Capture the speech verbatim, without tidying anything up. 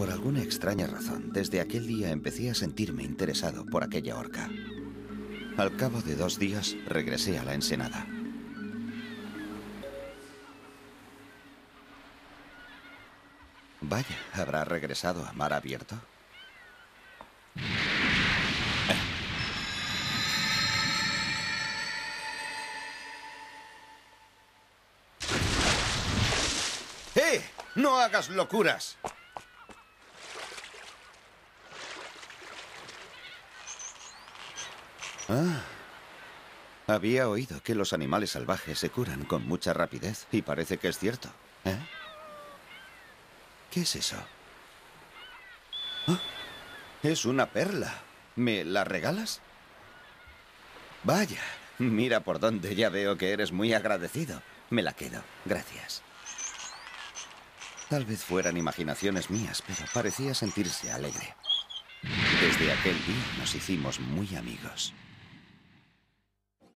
Por alguna extraña razón, desde aquel día empecé a sentirme interesado por aquella orca. Al cabo de dos días, regresé a la ensenada. Vaya, ¿habrá regresado a mar abierto? ¡Eh! ¡No hagas locuras! Ah, había oído que los animales salvajes se curan con mucha rapidez y parece que es cierto, ¿eh? ¿Qué es eso? ¡Ah! Es una perla. ¿Me la regalas? Vaya, mira por dónde, ya veo que eres muy agradecido. Me la quedo, gracias. Tal vez fueran imaginaciones mías, pero parecía sentirse alegre. Desde aquel día nos hicimos muy amigos.